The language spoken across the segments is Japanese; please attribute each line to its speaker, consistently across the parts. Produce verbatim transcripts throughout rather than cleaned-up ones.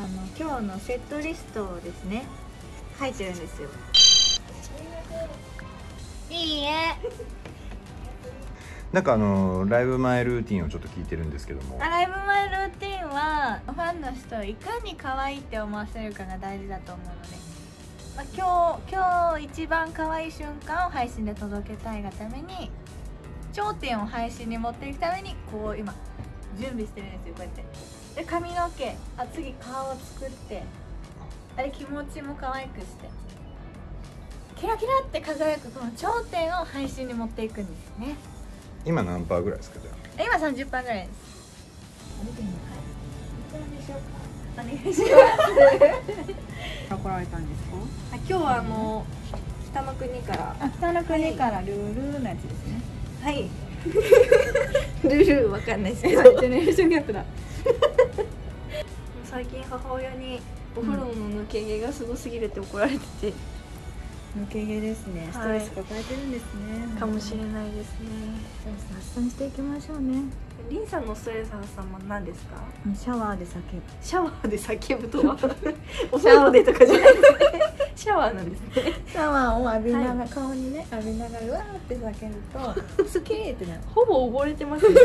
Speaker 1: あの今日のセットリストをですね書いてるんですよ。いいえ。
Speaker 2: なんかあのライブ前ルーティンをちょっと聞いてるんですけども、
Speaker 1: ライブ前ルーティンはファンの人をいかに可愛いって思わせるかが大事だと思うので、まあ、今日今日一番可愛い瞬間を配信で届けたいがために、頂点を配信に持っていくためにこう今準備してるんですよ。こうやってで髪の毛、あ次顔を作って、あれ気持ちも可愛くしてキラキラって輝くこの頂点を配信に持っていくんですね。
Speaker 2: 今何パーぐらいですか？じゃあ
Speaker 1: 今 さんじゅっパーセント ぐらいです。お願いします。
Speaker 3: 来られたんですか？
Speaker 4: 今日はあの北の国から、
Speaker 1: あ、北の国からルールーのやつですね。
Speaker 4: はいルールわかんないですけど、
Speaker 3: ジェネレーションギャップだ。
Speaker 4: 最近母親にお風呂の抜け毛がすごすぎるって怒られてて、
Speaker 1: 抜け毛ですね。ストレス抱えてるんですね。
Speaker 4: かもしれないですね。
Speaker 1: ストレス発散していきましょうね。
Speaker 4: リンさんのストレス発散は何ですか？
Speaker 1: シャワーで叫ぶ。
Speaker 4: シャワーで叫ぶとはお風呂でとかじゃないですね。シャワーなんですね。
Speaker 1: シャワーを浴びながら、はい、顔にね浴びながらうわーって叫ぶとスケーってなる。
Speaker 4: ほぼ溺れてますね。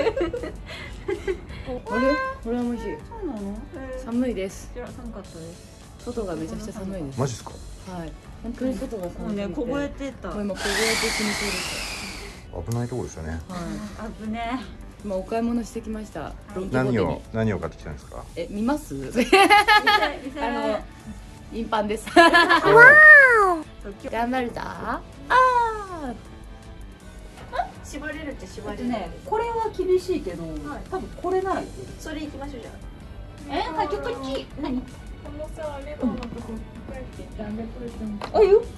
Speaker 3: あれ、これは美味しい。そうなの？寒いです。
Speaker 4: 寒かったです。
Speaker 3: 外がめちゃくちゃ寒いです。
Speaker 2: マジですか？
Speaker 3: はい。本当に外が寒い。
Speaker 4: ね、凍えてた。
Speaker 3: もう今凍えて死にそうです。
Speaker 2: 危ないところですよね。
Speaker 3: はい。
Speaker 4: 危ね。
Speaker 3: 今お買い物してきました。
Speaker 2: 何を何を買ってきたんですか？
Speaker 3: え、見ます？あのインパンです。
Speaker 4: わ
Speaker 3: ー。頑張るぞ。ああ。
Speaker 4: 縛れるって縛れる
Speaker 3: ね。これは厳しいけど、多分これならいける。
Speaker 4: それ行きましょうじゃあ。
Speaker 3: え、はい、ちょっとち、何？
Speaker 1: このさ、レバーのとここうやってやめといても。
Speaker 3: あ、いいよ。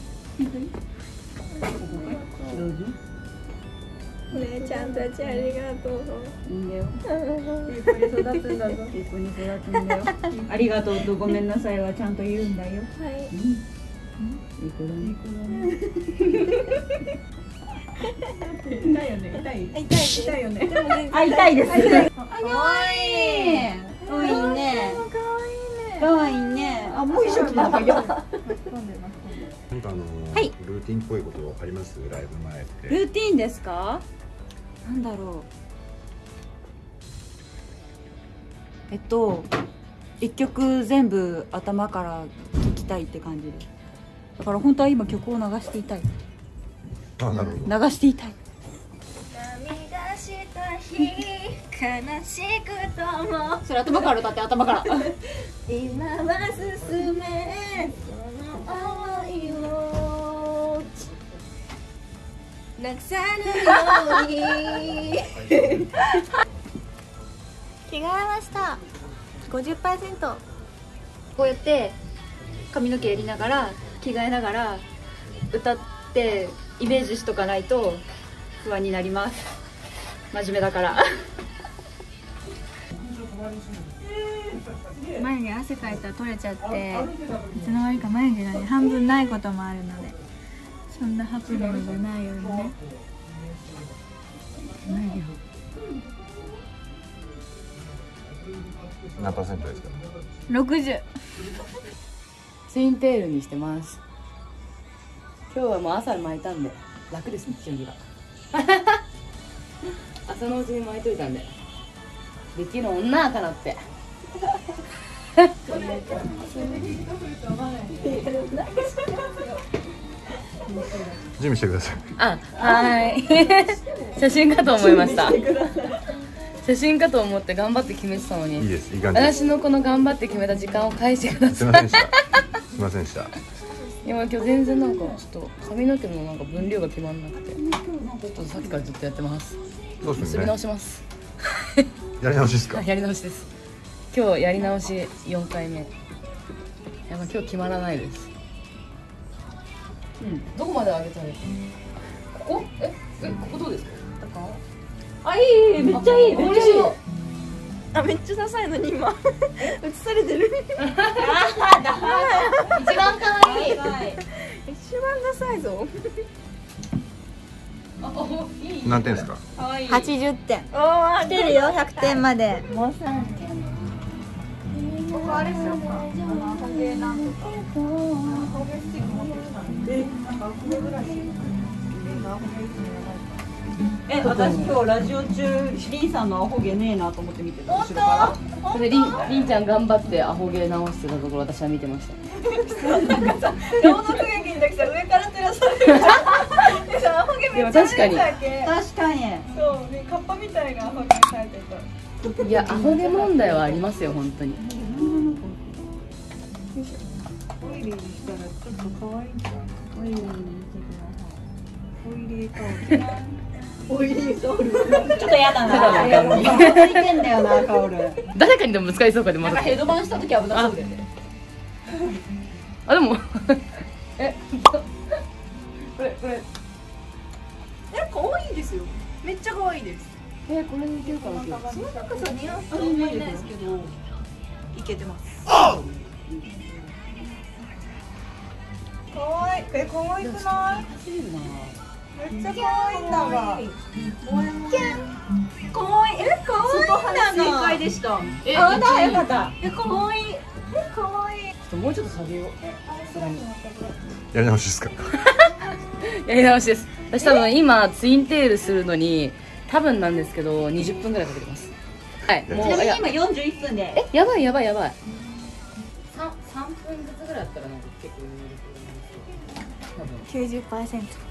Speaker 1: ね、ちゃんたちありがとう。
Speaker 3: いいんだよ。
Speaker 1: 立派に育つんだぞ。
Speaker 3: 立派に育つんだよ。ありがとうとごめんなさいはちゃんと言うんだよ。
Speaker 1: はい。
Speaker 3: いい子だね。いい子だね。痛いよね。痛い。
Speaker 1: 痛い痛いよね。
Speaker 3: あ、痛いです。
Speaker 1: 可愛い。
Speaker 3: 可愛いね。
Speaker 1: 可愛いね。
Speaker 3: あ、もう一緒なんかよ。
Speaker 2: なんかあの
Speaker 3: はい、
Speaker 2: ルーティンっぽいことあります？ライブ前って。
Speaker 3: ルーティンですか？なんだろう。えっと一曲全部頭から聴きたいって感じです。だから本当は今曲を流していたい。
Speaker 2: あ、なるほど。
Speaker 3: 流していたい。
Speaker 1: 涙した日悲しくとも
Speaker 3: それ頭から歌って、頭から。
Speaker 1: 今は進めその愛をなくさぬように着替えました。 ごじゅっパーセント。
Speaker 3: こうやって髪の毛やりながら着替えながら歌ってイメージしとかないと不安になります。真面目だから。
Speaker 1: 眉毛汗かいたら取れちゃって、いつの間にか眉毛がね半分ないこともあるので、そんなハプニングがないようにね眉毛を
Speaker 2: 何パーセントですか？
Speaker 1: ろくじゅう。
Speaker 3: ツインテールにしてます。今日はもう朝巻いたんで楽ですね、準備が。朝のうちに巻いといたんでできる女かなって。
Speaker 2: 準備してください。
Speaker 3: あ、はい。写真かと思いました。写真かと思って頑張って決めてたのに。
Speaker 2: いいです、いい感じです。
Speaker 3: 私のこの頑張って決めた時間を返してください。
Speaker 2: すみませんでした。すみませんでした。
Speaker 3: いや、今日全然なんかちょっと髪の毛のなんか分量が決まんなくて、ちょっとさっきからずっとやってます。
Speaker 2: そうですね。
Speaker 3: 結び直します。
Speaker 2: やり直しですか？
Speaker 3: やり直しです。今日やり直しよんかいめ。やっぱ今日決まらないです。うん。どこまで上げたらいい？ここ？え、え、ここどうですか？あ、いい、めっちゃいい。めっちゃいい。
Speaker 4: あ、めっちゃダサいのに今映されてる。
Speaker 3: 一番可愛い。
Speaker 4: 一番ダサいぞ。
Speaker 2: 何点ですか？
Speaker 1: はちじゅってん。
Speaker 4: おー、
Speaker 1: 来てるよ、ひゃくてんまで。もうさんこあれしようか。あのアホ毛なんとか。アホ毛スティック持ってきたんで。なんかアホ毛ぐらいし。アホ毛いつもやばい。
Speaker 5: え、私今日ラジオ中リンさんのアホ毛ねえなと思って見てた。
Speaker 1: 本
Speaker 5: 後ろか
Speaker 1: 当？
Speaker 3: それりんりんちゃん頑張ってアホ毛直してたところ私は見てました。
Speaker 1: なんかさ、朗読劇の時さ、上から照らされるから。でさ、アホ毛めっちゃ出てたっけ。
Speaker 5: ら。確かに。
Speaker 1: そう、ね、カッパみたいなアホ毛されてた。
Speaker 3: いやアホ毛問題はありますよ本当に。
Speaker 1: オイリーにしたらちょっと可愛いんじゃない？オイリーにしてください。オイリータオル。
Speaker 5: オイリータオル。ちょっとやだな。いや、もうついてんだよな、タオル。
Speaker 3: 誰かにでもぶつかりそうかでま
Speaker 5: なん
Speaker 3: た
Speaker 5: かヘドバンした時危なそうだよね。
Speaker 3: あでも
Speaker 1: え、これこれ。え、可愛いですよ。めっちゃ可愛いです。
Speaker 3: えこれ似てるかな今日。
Speaker 1: その高さ似合うと思えないですけど、いけてます。可愛い。え、可愛くない？めっちゃ可愛いんだが。可愛い。え、可愛いんだが。
Speaker 5: 正解でした。
Speaker 3: え
Speaker 5: あ、だ、よかった。
Speaker 1: え、可愛い。え、可愛い。
Speaker 3: ちょっともうちょっと下げよう。
Speaker 2: やり直しですか？
Speaker 3: やり直しです。私多分今ツインテールするのに多分なんですけどにじゅっぷんぐらいかけてます。はい。もう
Speaker 5: ちなみ
Speaker 3: いや
Speaker 5: に今よんじゅういっぷんで。
Speaker 3: えやばいやばいやばい。三三分ずつぐらいやったらなんか結構余裕で。多分。
Speaker 1: 九十パーセント。